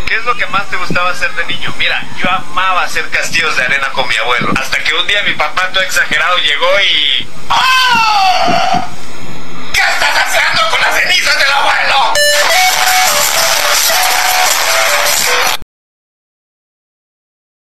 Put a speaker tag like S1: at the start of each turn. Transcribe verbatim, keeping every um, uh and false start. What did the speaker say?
S1: ¿Qué es lo que más te gustaba hacer de niño? Mira, yo amaba hacer castillos de arena con mi abuelo. Hasta que un día mi papá todo exagerado llegó y... ¡Ah!